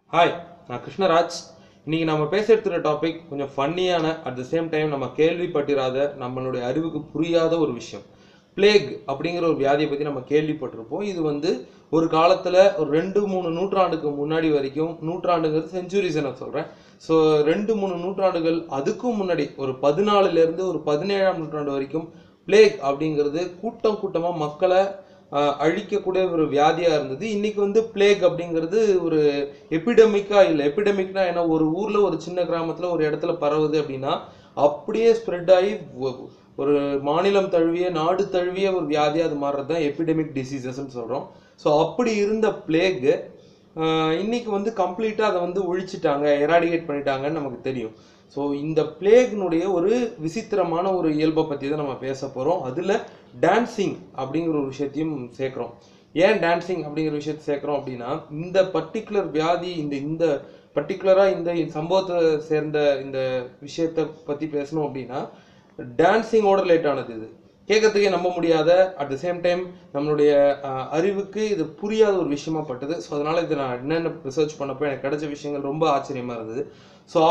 Hi, நான் கிருஷ்ணராஜ். இன்னைக்கு நம்ம பேச எடுத்துகிற டாபிக் கொஞ்சம் ஃபன்னியான, அட் த சேம் டைம் நம்ம கேள்விப்பட்டிராத, நம்மளுடைய அறிவுக்கு புரியாத ஒரு விஷயம். பிளேக் அப்படிங்கிற ஒரு வியாதியை பற்றி நம்ம கேள்விப்பட்டிருப்போம். இது வந்து ஒரு காலத்தில் ஒரு 2-3 நூற்றாண்டுக்கு முன்னாடி வரைக்கும், நூற்றாண்டுங்கிறது செஞ்சுரிஸை நான் சொல்கிறேன். ஸோ 2-3 நூற்றாண்டுகள் அதுக்கும் முன்னாடி ஒரு 14லேருந்து ஒரு 17ஆம் நூற்றாண்டு வரைக்கும் பிளேக் அப்படிங்கிறது கூட்டம் கூட்டமாக மக்களை அழிக்கக்கூடிய ஒரு வியாதியாக இருந்தது. இன்னைக்கு வந்து பிளேக் அப்படிங்கிறது ஒரு எபிடமிக்கா இல்லை. எபிடமிக்னா என்ன, ஒரு ஊரில் ஒரு சின்ன கிராமத்தில் ஒரு இடத்துல பரவுது அப்படின்னா அப்படியே ஸ்ப்ரெட் ஆகி ஒரு மாநிலம் தழுவிய நாடு தழுவிய ஒரு வியாதியாக அது மாறுறது தான் எபிடமிக் டிசீசஸ்ன்னு சொல்கிறோம். ஸோ அப்படி இருந்த பிளேக்கு இன்னைக்கு வந்து கம்ப்ளீட்டாக அதை வந்து ஒழிச்சிட்டாங்க, எராடிகேட் பண்ணிட்டாங்கன்னு நமக்கு தெரியும். ஸோ இந்த பிளேக்னுடைய ஒரு விசித்திரமான ஒரு இயல்பை பற்றி தான் நம்ம பேச போகிறோம். அதில் டான்ஸிங் அப்படிங்கிற ஒரு விஷயத்தையும் சேர்க்குறோம். ஏன் டான்ஸிங் அப்படிங்கிற விஷயத்தை சேர்க்குறோம் அப்படின்னா, இந்த பர்டிகுலர் வியாதி, இந்த பர்டிகுலராக இந்த சம்பவத்தை சேர்ந்த இந்த விஷயத்தை பற்றி பேசணும் அப்படின்னா டான்ஸிங்கோட ரிலேட் ஆனது. இது கேட்கறதுக்கே நம்ப முடியாத, அட் த சேம் டைம் நம்மளுடைய அறிவுக்கு இது புரியாத ஒரு விஷயமா பட்டது. ஸோ அதனால் இதை நான் என்னென்ன ரிசர்ச் பண்ணப்போ எனக்கு கிடைச்ச விஷயங்கள் ரொம்ப ஆச்சரியமாக இருந்தது. ஸோ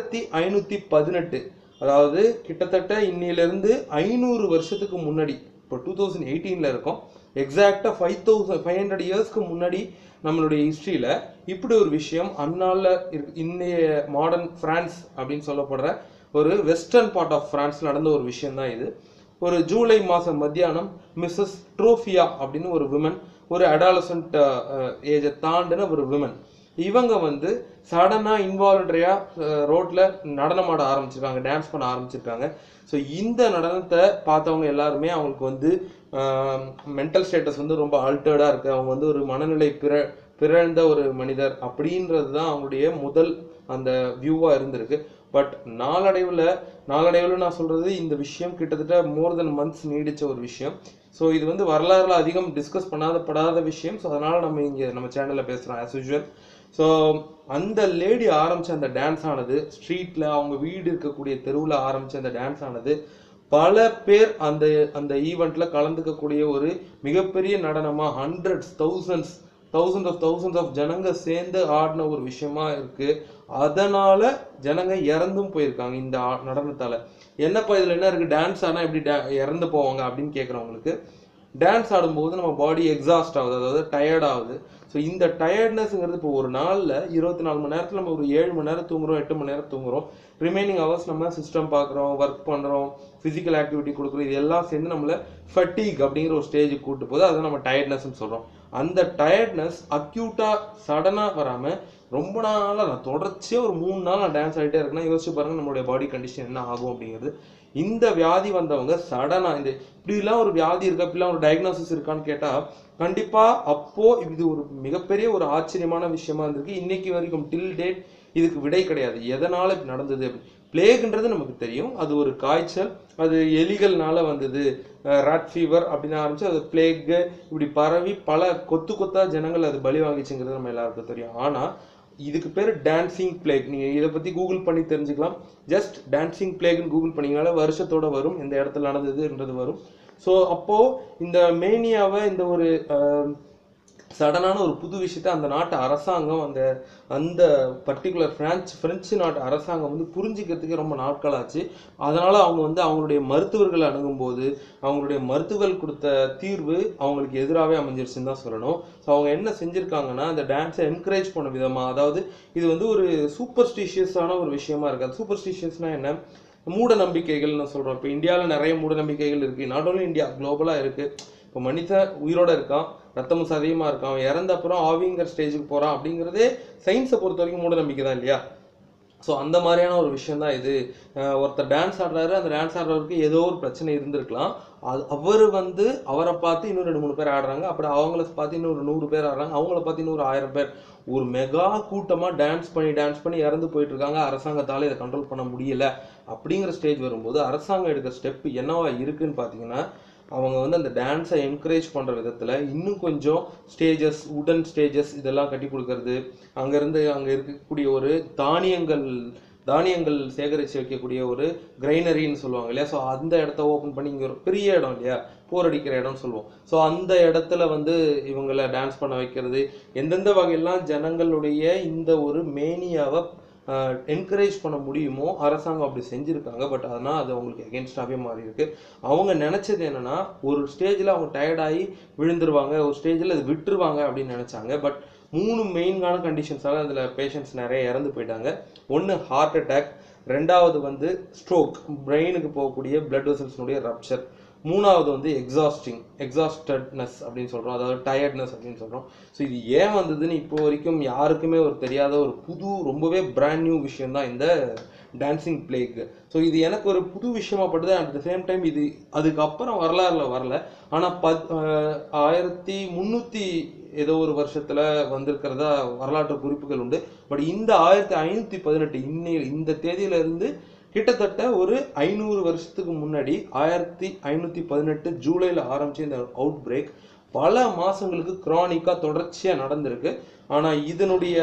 1518, அதாவது கிட்டத்தட்ட இன்னிலிருந்து 500 வருஷத்துக்கு முன்னாடி, இப்போ 2018 இருக்கோம், எக்ஸாக்டாக 5500 இயர்ஸ்க்கு முன்னாடி நம்மளுடைய ஹிஸ்ட்ரியில் இப்படி ஒரு விஷயம் அந்நாளில் இன்னைய மாடர்ன் ஃப்ரான்ஸ் அப்படின்னு சொல்லப்படுற ஒரு வெஸ்டர்ன் பார்ட் ஆஃப் ஃப்ரான்ஸ் நடந்த ஒரு விஷயம் தான் இது. ஒரு ஜூலை மாதம் மத்தியானம் மிஸ்ஸஸ் ட்ரோஃபியா அப்படின்னு ஒரு விமன், ஒரு அடாலசன்ட் ஏஜை தாண்டின ஒரு விமன், இவங்க வந்து சடனாக இன்வாலண்டரியாக ரோட்டில் நடனமாட ஆரம்பிச்சிருக்காங்க, டான்ஸ் பண்ண ஆரம்பிச்சிருக்காங்க. ஸோ இந்த நடனத்தை பார்த்தவங்க எல்லாருமே அவங்களுக்கு வந்து மென்டல் ஸ்டேட்டஸ் வந்து ரொம்ப ஆல்டர்டாக இருக்குது, அவங்க வந்து ஒரு மனநிலை பிறழ்ந்த ஒரு மனிதர் அப்படின்றது தான் அவங்களுடைய முதல் அந்த வியூவாக இருந்திருக்கு. பட் நாளடைவில் நான் சொல்கிறது, இந்த விஷயம் கிட்டத்தட்ட மோர் தென் மந்த்ஸ் நீடித்த ஒரு விஷயம். ஸோ இது வந்து வரலாறுல அதிகம் டிஸ்கஸ் படாத விஷயம். ஸோ அதனால் நம்ம இங்கே நம்ம சேனலில் பேசுகிறோம் ஆஸ் யூஷுவல். ஸோ அந்த லேடி ஆரம்பித்த அந்த டான்ஸ் ஆனது, ஸ்ட்ரீட்டில் அவங்க வீடு இருக்கக்கூடிய தெருவில் ஆரம்பித்த அந்த டான்ஸ் ஆனது பல பேர் அந்த அந்த ஈவெண்ட்டில் கலந்துக்கக்கூடிய ஒரு மிகப்பெரிய நடனமாக ஹண்ட்ரட்ஸ் தௌசண்ட்ஸ் ஆஃப் ஜனங்க சேர்ந்து ஆடின ஒரு விஷயமா இருக்கு. அதனால ஜனங்க இறந்தும் போயிருக்காங்க இந்த நடனத்தால. என்னப்பா இதில் என்ன இருக்கு, டான்ஸ் ஆனால் எப்படி இறந்து போவாங்க அப்படின்னு கேட்குறவங்களுக்கு, டான்ஸ் ஆடும்போது நம்ம பாடி எக்ஸாஸ்ட் ஆகுது, அதாவது டயர்ட் ஆகுது. ஸோ இந்த டயர்ட்னஸ்ங்கிறது இப்போ ஒரு நாளில் 24 மணி நேரத்தில் நம்ம ஒரு 7 மணி நேரம் தூங்குறோம், 8 மணி நேரம் தூங்குறோம். ரிமைனிங் ஹவர்ஸ் நம்ம சிஸ்டம் பார்க்குறோம், ஒர்க் பண்ணுறோம், ஃபிசிக்கல் ஆக்டிவிட்டி கொடுக்குறோம். இது எல்லாம் சேர்ந்து நம்மளை ஃபட்டீக் அப்படிங்கிற ஒரு ஸ்டேஜுக்கு கூட்டு போகுது. அதை நம்ம டயர்ட்னஸ்ன்னு சொல்கிறோம். அந்த டயர்ட்னஸ் அக்யூட்டாக சடனாக வராமல் ரொம்ப நாளாக, நான் தொடர்ச்சியாக ஒரு 3 நாள் நான் டான்ஸ் ஆகிட்டே இருக்கேன்னா யோசிச்சு பாருங்கள் நம்மளுடைய பாடி கண்டிஷன் என்ன ஆகும் அப்படிங்கிறது. இந்த வியாதி வந்தவங்க சடனாக இந்த இப்படிலாம் ஒரு வியாதி இருக்கா, இப்படிலாம் ஒரு டயக்னோசிஸ் இருக்கான்னு கேட்டால் கண்டிப்பாக அப்போது இது ஒரு மிகப்பெரிய ஒரு ஆச்சரியமான விஷயமா இருந்திருக்கு. இன்னைக்கு வரைக்கும் டில் டேட் இதுக்கு விடை கிடையாது, எதனால் இப்படி நடந்தது. பிளேக்ன்றது நமக்கு தெரியும், அது ஒரு காய்ச்சல், அது எலிகள்னால வந்தது, ராட் ஃபீவர் அப்படின்னு ஆரம்பிச்சு அது பிளேக்கு இப்படி பரவி பல கொத்தா ஜனங்கள் அது பலி வாங்கிச்சுங்கிறது நம்ம எல்லாருக்கும் தெரியும். ஆனால் இதுக்கு பேர் டான்சிங் பிளேக். நீங்கள் இதை பற்றி கூகுள் பண்ணி தெரிஞ்சுக்கலாம். ஜஸ்ட் டான்சிங் பிளேக்னு கூகுள் பண்ணிங்கனால வருஷத்தோட வரும், இந்த இடத்துல நடந்ததுன்றது வரும். ஸோ அப்போது இந்த மேனியாவை, இந்த ஒரு சடனான ஒரு புது விஷயத்தை அந்த நாட்டு அரசாங்கம், அந்த பர்டிகுலர் பிரெஞ்சு நாட்டு அரசாங்கம் வந்து புரிஞ்சிக்கிறதுக்கு ரொம்ப நாட்கள் ஆச்சு. அதனால் அவங்க வந்து அவங்களுடைய மருத்துவர்களை அணுகும்போது அவங்களுடைய மருத்துவர்கள் கொடுத்த தீர்வு அவங்களுக்கு எதிராகவே அமைஞ்சிருச்சுன்னு தான் சொல்லணும். ஸோ அவங்க என்ன செஞ்சுருக்காங்கன்னா, அந்த டான்ஸை என்கரேஜ் பண்ண விதமாக, அதாவது இது வந்து ஒரு சூப்பர்ஸ்டிஷியஸான ஒரு விஷயமா இருக்குது. சூப்பர்ஸ்டிஷியஸ்னால் என்ன, மூட நம்பிக்கைகள்னு சொல்கிறோம். இப்போ இந்தியாவில் நிறைய மூட நம்பிக்கைகள் இருக்குது, நாட் ஓன்லி இந்தியா, குளோபலாக இருக்குது. இப்போ மனிதன் உயிரோடு இருக்கான், ரத்தமும் சதையுமா இருக்கான், அவன் இறந்த அப்புறம் ஆவிங்கிற ஸ்டேஜுக்கு போகிறான் அப்படிங்கிறதே சயின்ஸை பொறுத்த வரைக்கும் மூட நம்பிக்கை தான் இல்லையா? ஸோ அந்த மாதிரியான ஒரு விஷயம் தான் இது. ஒருத்தர் டான்ஸ் ஆடுறாரு, அந்த டான்ஸ் ஆடுறவருக்கு ஏதோ ஒரு பிரச்சனை இருந்திருக்கலாம், அவர் வந்து அவரை பார்த்து இன்னும் 2-3 பேர் ஆடுறாங்க, அப்படி அவங்கள பார்த்து இன்னொரு 100 பேர் ஆடுறாங்க, அவங்கள பார்த்து இன்னொரு 1000 பேர், ஒரு மெகா கூட்டமாக டான்ஸ் பண்ணி இறந்து போயிட்டு இருக்காங்க. அரசாங்கத்தால் இதை கண்ட்ரோல் பண்ண முடியல. அப்படிங்கிற ஸ்டேஜ் வரும்போது அரசாங்கம் எடுக்கிற ஸ்டெப் என்னவா இருக்குன்னு பார்த்தீங்கன்னா, அவங்க வந்து அந்த டான்ஸை என்கரேஜ் பண்ணுற விதத்தில் இன்னும் கொஞ்சம் ஸ்டேஜஸ், உடன் ஸ்டேஜஸ் இதெல்லாம் கட்டி கொடுக்கறது, அங்கே இருக்கக்கூடிய ஒரு தானியங்கள் தானியங்கள் சேகரித்து வைக்கக்கூடிய ஒரு கிரைனரின்னு சொல்லுவாங்க இல்லையா. ஸோ அந்த இடத்த ஓப்பன் பண்ணி இங்கே ஒரு பெரிய இடம் இல்லையா, போர் அடிக்கிற இடம்னு சொல்லுவோம். ஸோ அந்த இடத்துல வந்து இவங்களை டான்ஸ் பண்ண வைக்கிறது, எந்தெந்த வகையெல்லாம் ஜனங்களுடைய இந்த ஒரு மேனியாவை என்கரேஜ் பண்ண முடியுமோ அரசாங்கம் அப்படி செஞ்சுருக்காங்க. பட் அதனால் அது அவங்களுக்கு எகென்ஸ்டாகவே மாறி இருக்கு. அவங்க நினச்சது என்னென்னா, ஒரு ஸ்டேஜில் அவங்க டயர்டாகி விழுந்துருவாங்க, ஒரு ஸ்டேஜில் அது விட்டுருவாங்க அப்படின்னு நினச்சாங்க. பட் 3 மெயினான கண்டிஷன்ஸால் அதில் பேஷண்ட்ஸ் நிறைய இறந்து போயிட்டாங்க. ஒன்று ஹார்ட் அட்டாக், ரெண்டாவது வந்து ஸ்ட்ரோக், பிரெயினுக்கு போகக்கூடிய பிளட் வெசல்ஸ்னுடைய ரப்சர், மூணாவது வந்து எக்ஸாஸ்டட்னஸ் அப்படின்னு சொல்கிறோம், அதாவது டயர்ட்னஸ் அப்படின்னு சொல்கிறோம். ஸோ இது ஏன் வந்ததுன்னு இப்போ வரைக்கும் யாருக்குமே ஒரு தெரியாத ஒரு புது ரொம்பவே பிராண்ட் நியூ விஷயம் தான் இந்த டான்சிங் பிளேக். ஸோ இது எனக்கு ஒரு புது விஷயமா படுது. அட் த சேம் டைம் இது அதுக்கப்புறம் வரலாறுல வரல. ஆனால் 1300 ஏதோ ஒரு வருஷத்துல வந்திருக்கிறதா வரலாற்று குறிப்புகள் உண்டு. பட் இந்த 1518 இந்த தேதியில இருந்து கிட்டத்தட்ட ஒரு 500 வருஷத்துக்கு முன்னாடி 1518 ஜூலைல ஆரம்பிச்ச இந்த அவுட் பிரேக் பல மாசங்களுக்கு கிரானிக்கா தொடர்ச்சியா நடந்திருக்கு. ஆனா இதனுடைய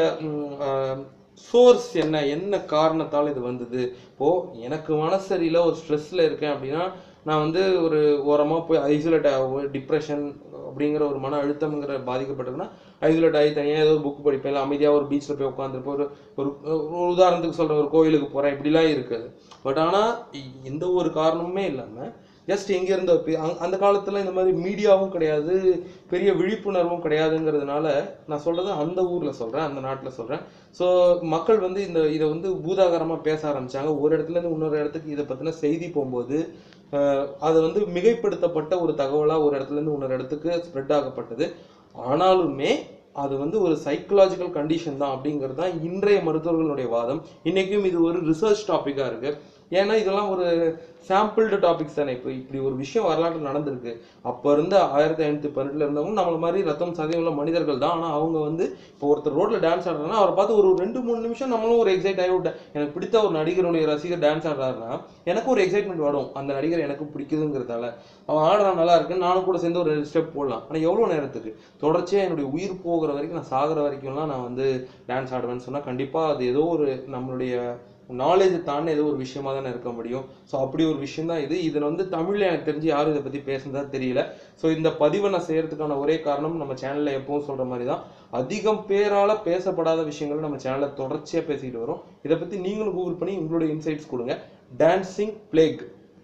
சோர்ஸ் என்ன காரணத்தால் இது வந்தது? இப்போ எனக்கு மனசரியில ஒரு ஸ்ட்ரெஸ்ல இருக்கேன் அப்படின்னா நான் வந்து ஒரு ஓரமாக போய் ஐசோலேட் ஆகும், டிப்ரெஷன் அப்படிங்கிற ஒரு மன அழுத்தம்ங்கிற பாதிக்கப்பட்டிருக்குன்னா ஐசோலேட் ஆகி தனியாக ஏதோ புக் படிப்பேன், இல்லை அமைதியாக ஒரு பீச்சில் போய் உட்காந்துருப்போம், ஒரு உதாரணத்துக்கு சொல்கிற ஒரு கோயிலுக்கு போகிறேன், இப்படிலாம் இருக்குது. பட் ஆனால் எந்த ஒரு காரணமுமே இல்லாமல் ஜஸ்ட் எங்கேருந்து அந்த காலத்தில் இந்த மாதிரி மீடியாவும் கிடையாது, பெரிய விழிப்புணர்வும் கிடையாதுங்கிறதுனால நான் சொல்கிறது அந்த ஊரில் சொல்கிறேன், அந்த நாட்டில் சொல்கிறேன். ஸோ மக்கள் வந்து இதை வந்து பூதாகரமாக பேச ஆரம்பித்தாங்க. ஒரு இடத்துலேருந்து இன்னொரு இடத்துக்கு இதை பற்றின செய்தி போகும்போது அது வந்து மிகைப்படுத்தப்பட்ட ஒரு தகவலாக ஒரு இடத்துலேருந்து இன்னொரு இடத்துக்கு ஸ்ப்ரெட் ஆகப்பட்டது. ஆனாலுமே அது வந்து ஒரு சைக்கலாஜிக்கல் கண்டிஷன் தான் அப்படிங்கிறது தான் இன்றைய மருத்துவர்களுடைய வாதம். இன்றைக்கும் இது ஒரு ரிசர்ச் டாப்பிக்காக இருக்குது. ஏன்னா இதெல்லாம் ஒரு சாம்பிள்டு டாபிக்ஸ் தானே. இப்போ இப்படி ஒரு விஷயம் வரலாற்று நடந்திருக்கு. அப்போ இருந்து 1518 இருந்தவங்க நம்மள மாதிரி ரத்தம் சதயம் உள்ள மனிதர்கள் தான். ஆனால் அவங்க வந்து இப்போ ஒருத்தர் ரோட்டில் டான்ஸ் ஆடுறாங்கன்னா அவரை பார்த்து ஒரு 2-3 நிமிஷம் நம்மளும் ஒரு எக்ஸைட் ஆகிவிட்டேன். எனக்கு பிடித்த ஒரு நடிகருடைய ரசிகர் டான்ஸ் ஆடுறாருன்னா எனக்கு ஒரு எக்ஸைட்மெண்ட் வரும், அந்த நடிகர் எனக்கு பிடிக்குதுங்கிறதால. அவன் ஆடுறான் நல்லா இருக்குன்னு நானும் கூட சேர்ந்து ஒரு ஸ்டெப் போடலாம். ஆனால் எவ்வளோ நேரத்துக்கு? தொடர்ச்சியாக என்னுடைய உயிர் போகிற வரைக்கும், நான் சாகிற வரைக்கும்லாம் நான் வந்து டான்ஸ் ஆடுவேன்னு சொன்னால் கண்டிப்பாக அது ஏதோ ஒரு நம்மளுடைய நாலேஜ் தாண்டி ஏதோ ஒரு விஷயமா தானே இருக்க முடியும். ஸோ அப்படி ஒரு விஷயம் தான் இது. இதில் வந்து தமிழில் எனக்கு தெரிஞ்சு யாரும் இதை பற்றி பேசுனதா தெரியல. ஸோ இந்த பதிவை நான் செய்யறதுக்கான ஒரே காரணம், நம்ம சேனலில் எப்பவும் சொல்கிற மாதிரி தான் அதிகம் பேரால் பேசப்படாத விஷயங்களை நம்ம சேனலில் தொடர்ச்சியாக பேசிக்கிட்டு வரோம். இதை பற்றி நீங்களும் கூகுள் பண்ணி உங்களுடைய இன்சைட்ஸ் கொடுங்க. Dancing plague,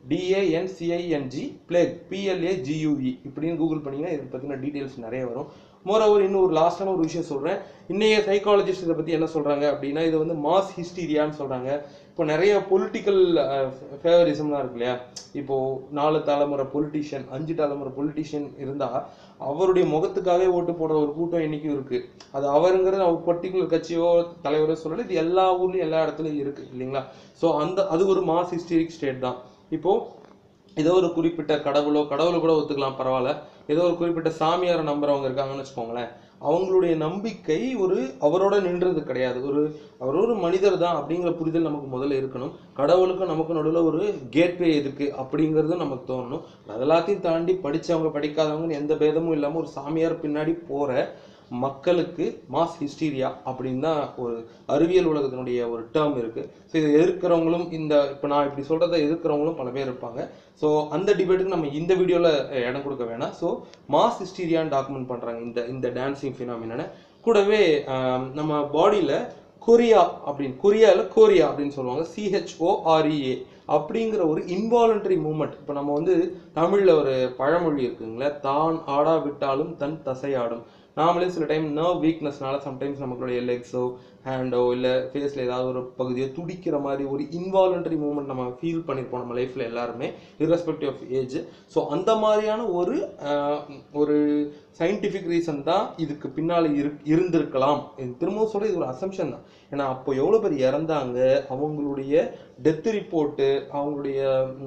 DANCING plague PLAGUE இப்படின்னு கூகுள் பண்ணிங்கன்னா இதை பற்றின டீட்டெயில்ஸ் நிறைய வரும். மோரோவர் இன்னும் ஒரு லாஸ்டான ஒரு விஷயம் சொல்கிறேன். இன்னைய சைக்காலஜிஸ்ட் இதை பற்றி என்ன சொல்கிறாங்க அப்படின்னா, இது வந்து மாஸ் ஹிஸ்டீரியான்னு சொல்கிறாங்க. இப்போ நிறைய பொலிட்டிக்கல் ஃபேவரிசம்லாம் இருக்கு இல்லையா. இப்போது 4 தலைமுறை பொலிட்டிஷியன், 5 தலைமுறை பொலிட்டிஷியன் இருந்தால் அவருடைய முகத்துக்காகவே ஓட்டு போடுற ஒரு கூட்டம் இன்றைக்கும் இருக்குது. அது அவருங்கிறது அவர் பர்டிகுலர் கட்சியோ தலைவரோ சொல்லலை, இது எல்லா ஊர்லேயும் எல்லா இடத்துலையும் இருக்குது இல்லைங்களா. ஸோ அது ஒரு மாஸ் ஹிஸ்டரிக் ஸ்டேட் தான். இப்போது ஏதோ ஒரு குறிப்பிட்ட கடவுளை கூட ஒத்துக்கலாம், பரவாயில்ல. ஏதோ ஒரு குறிப்பிட்ட சாமியாரை நம்புறவங்க இருக்காங்கன்னு வச்சுக்கோங்களேன். அவங்களுடைய நம்பிக்கை அவரோட நின்றது கிடையாது. அவர் ஒரு மனிதர் தான் அப்படிங்கிற புரிதல் நமக்கு முதல்ல இருக்கணும். கடவுளுக்கும் நமக்கு நடுவில் ஒரு கேட்வே இருக்கு அப்படிங்கிறது நமக்கு தோணணும். அதெல்லாத்தையும் தாண்டி படித்தவங்க படிக்காதவங்கன்னு எந்த பேதமும் இல்லாமல் ஒரு சாமியார் பின்னாடி போகிற மக்களுக்கு மாஸ் ஹிஸ்டீரியா அப்படின்னு தான் ஒரு அறிவியல் உலகத்தினுடைய ஒரு டேர்ம் இருக்குது. ஸோ இதை எதிர்க்கிறவங்களும் இப்போ நான் இப்படி சொல்கிறத எதிர்க்கிறவங்களும் பல பேர் இருப்பாங்க. ஸோ அந்த டிபேட்டுக்கு நம்ம இந்த வீடியோவில் இடம் கொடுக்க வேணாம். ஸோ மாஸ் ஹிஸ்டீரியான்னு டாக்குமெண்ட் பண்ணுறாங்க இந்த டான்சிங் ஃபினாமினான. கூடவே நம்ம பாடியில் கொரியா அப்படின்னு சொல்லுவாங்க, CHOREA அப்படிங்கிற ஒரு இன்வாலண்டரி மூமெண்ட். இப்போ நம்ம வந்து தமிழில் ஒரு பழமொழி இருக்குங்களே, தான் ஆடாவிட்டாலும் தன் தசையாடும். நாமளே சில டைம் நர்வ் வீக்னஸ்னால சம்டைம்ஸ் நம்மளுடைய லெக்ஸோ ஹேண்டோ இல்லை ஃபேஸில் ஏதாவது ஒரு பகுதியோ துடிக்கிற மாதிரி ஒரு இன்வாலண்டரி மூமெண்ட் நம்ம ஃபீல் பண்ணியிருப்போம் நம்ம லைஃப்பில் எல்லாருமே, இர்ரெஸ்பெக்டிவ் ஆஃப் ஏஜ். ஸோ அந்த மாதிரியான ஒரு சயின்டிஃபிக் ரீசன் தான் இதுக்கு பின்னால் இருந்திருக்கலாம். திரும்பவும் சொல்ல இது ஒரு அசம்ஷன் தான். ஏன்னா அப்போ எவ்வளோ பேர் இறந்தாங்க, அவங்களுடைய டெத் ரிப்போர்ட்டு, அவங்களுடைய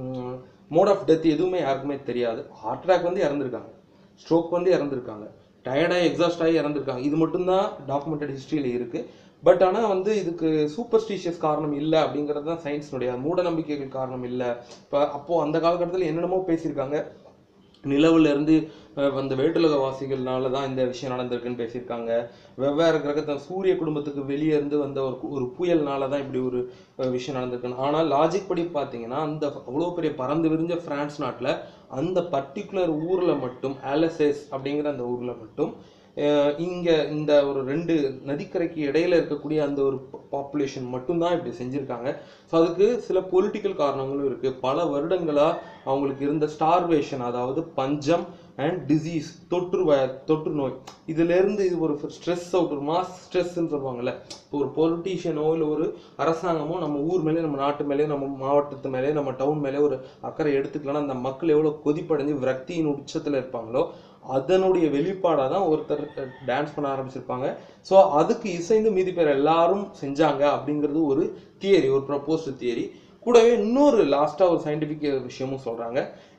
மோட் ஆஃப் டெத் எதுவுமே யாருக்குமே தெரியாது. ஹார்ட் அட்டாக் வந்து இறந்துருக்காங்க, ஸ்ட்ரோக் வந்து இறந்துருக்காங்க, டயர்டாகி எக்ஸாஸ்ட் ஆகி இறந்துருக்காங்க. இது மட்டும்தான் டாக்குமெண்டட் ஹிஸ்ட்ரியில் இருக்குது. பட் ஆனால் வந்து இதுக்கு சூப்பர்ஸ்டிஷியஸ் காரணம் இல்லை அப்படிங்கிறது தான் சயின்ஸினுடைய மூட நம்பிக்கைகள் காரணம் இல்லை. இப்போ அப்போது அந்த காலகட்டத்தில் என்னென்னமோ பேசியிருக்காங்க. நிலவுலேருந்து வந்த வேற்றுலகவாசிகள்னால தான் இந்த விஷயம் நடந்திருக்குன்னு பேசியிருக்காங்க. வெவ்வேறு கிரகத்தை சூரிய குடும்பத்துக்கு வெளியே இருந்து வந்த ஒரு புயல்னால தான் இப்படி ஒரு விஷயம் நடந்திருக்குன்னு. ஆனால் லாஜிக் படி பார்த்தீங்கன்னா அந்த அவ்வளோ பெரிய பறந்து விரிஞ்ச பிரான்ஸ் நாட்டில் அந்த பர்டிகுலர் ஊரில் மட்டும் ஆலசேஸ் அப்படிங்கிற அந்த ஊரில் மட்டும் இங்கே இந்த ஒரு 2 நதிக்கரைக்கு இடையில இருக்கக்கூடிய அந்த ஒரு பாப்புலேஷன் மட்டும்தான் இப்படி செஞ்சுருக்காங்க. ஸோ அதுக்கு சில பொலிட்டிக்கல் காரணங்களும் இருக்குது. பல வருடங்களாக அவங்களுக்கு இருந்த ஸ்டார்வேஷன், அதாவது பஞ்சம் அண்ட் டிசீஸ், தொற்று நோய், இதுலேருந்து இது ஒரு ஸ்ட்ரெஸ் அவுட், ஒரு மாஸ் ஸ்ட்ரெஸ்ன்னு சொல்லுவாங்கல்ல. இப்போ ஒரு பொலிட்டீஷியனோ இல்லை ஒரு அரசாங்கமோ நம்ம ஊர் மேலே, நம்ம நாட்டு மேலே, நம்ம மாவட்டத்து மேலே, நம்ம டவுன் மேலே ஒரு அக்கறை எடுத்துக்கலன்னா அந்த மக்கள் எவ்வளோ கொதிப்படைஞ்சு விரக்தியின் உச்சத்தில் இருப்பாங்களோ அதனுடைய வெளிப்பாடாக தான் ஒருத்தர் டான்ஸ் பண்ண ஆரம்பிச்சிருப்பாங்க. ஸோ அதுக்கு இசைந்து மீதி பேர் எல்லாரும் செஞ்சாங்க அப்படிங்கிறது ஒரு தியரி, ஒரு ப்ரப்போஸ்டு தியரி. கூடவே இன்னொரு லாஸ்ட்டாக ஒரு சயின்டிஃபிக் விஷயமும் சொல்கிறாங்க.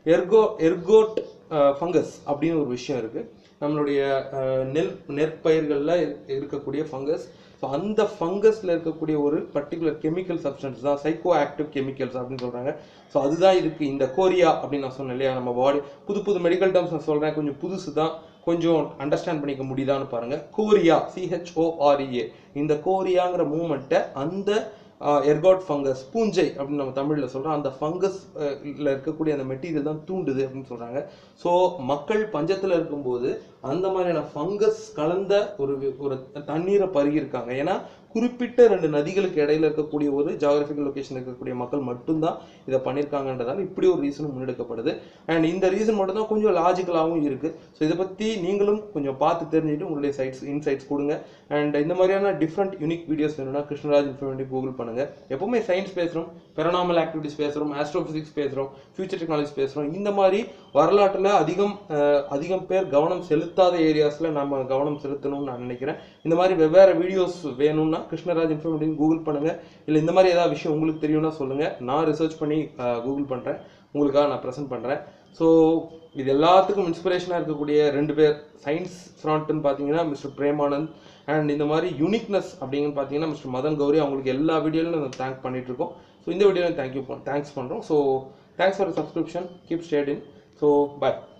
எர்கோட் ஃபங்கஸ் அப்படின்னு ஒரு விஷயம் இருக்குது நம்மளுடைய நெற்பயிர்களில் இருக்கக்கூடிய ஃபங்கஸ். ஸோ அந்த ஃபங்கஸில் இருக்கக்கூடிய ஒரு பர்டிகுலர் கெமிக்கல் சப்ஸ்டன்ஸ் தான் சைக்கோ ஆக்டிவ் கெமிக்கல்ஸ் அப்படின்னு சொல்கிறாங்க. ஸோ அதுதான் இதுக்கு இந்த கோரியா அப்படின்னு நான் சொன்னேன் இல்லையா, நம்ம பாடி புது மெடிக்கல் டேர்ம்ஸ் நான் சொல்கிறேன், கொஞ்சம் புதுசு தான், கொஞ்சம் அண்டர்ஸ்டாண்ட் பண்ணிக்க முடியுதான்னு பாருங்கள். கோரியா, CHOREA, இந்த கோரியாங்கிற மூமெண்ட்டை அந்த எர்காட் ஃபங்கஸ், பூஞ்சை அப்படின்னு நம்ம தமிழில் சொல்கிறோம், அந்த ஃபங்கஸில் இருக்கக்கூடிய அந்த மெட்டீரியல் தான் தூண்டுது அப்படின்னு சொல்கிறாங்க. ஸோ மக்கள் பஞ்சத்தில் இருக்கும்போது அந்த மாதிரியான ஃபங்கஸ் கலந்த ஒரு தண்ணீரை பருகியிருக்காங்க. ஏன்னா குறிப்பிட்ட 2 நதிகளுக்கு இடையில இருக்கக்கூடிய ஒரு ஜியாகிரபிக்கல் லொகேஷன் இருக்கக்கூடிய மக்கள் மட்டும்தான் இதை பண்ணியிருக்காங்கன்றதால இப்படி ஒரு ரீசனும் முன்னெடுக்கப்படுது. அண்ட் இந்த ரீசன் மட்டும்தான் கொஞ்சம் லாஜிக்கலாகவும் இருக்குது. ஸோ இதை பற்றி நீங்களும் கொஞ்சம் பார்த்து தெரிஞ்சுட்டு உங்களுடைய இன்சைட்ஸ் கொடுங்க. அண்ட் இந்த மாதிரியான டிஃப்ரெண்ட் யூனிக் வீடியோஸ் வேணும்னா கிருஷ்ணராஜ் இன்ஃபர்மேட்டிவ் கூகுள் பண்ணுங்கள். எப்பவுமே சயின்ஸ் பேசுகிறோம், பெரனாமல் ஆக்டிவிட்டிஸ் பேசுகிறோம், ஆஸ்ட்ரோபிசிக்ஸ் பேசுகிறோம், ஃபியூச்சர் டெக்னாலஜி பேசுகிறோம். இந்த மாதிரி வரலாற்றில் அதிகம் பேர் கவனம் செலுத்தாத ஏரியாஸில் நம்ம கவனம் செலுத்தணும்னு நான் நினைக்கிறேன். இந்த மாதிரி வெவ்வேறு வீடியோஸ் வேணும்னா கிருஷ்ணராஜ் இன்ஃபர்மேட்டிவ் கூகுள் பண்ணுங்கள். இல்லை இந்த மாதிரி ஏதாவது விஷயம் உங்களுக்கு தெரியும்னா சொல்லுங்கள், நான் ரிசர்ச் பண்ணி கூகுள் பண்ணுறேன், உங்களுக்காக நான் ப்ரெசென்ட் பண்ணுறேன். ஸோ இது எல்லாத்துக்கும் இன்ஸ்பிரேஷனாக இருக்கக்கூடிய 2 பேர் சயின்ஸ் ஃப்ராண்ட்னு பார்த்தீங்கன்னா மிஸ்டர் பிரேமானந்த், அண்ட் இந்த மாதிரி யூனிக்னஸ் அப்படிங்கன்னு பார்த்தீங்கன்னா மிஸ்டர் மதன் கௌரி. அவங்களுக்கு எல்லா வீடியோலையும் நம்ம தேங்க் பண்ணிகிட்ருக்கோம். ஸோ இந்த வீடியோவில் தேங்க்ஸ் பண்ணுறோம். So thanks for subscription, keep stayed in. So bye.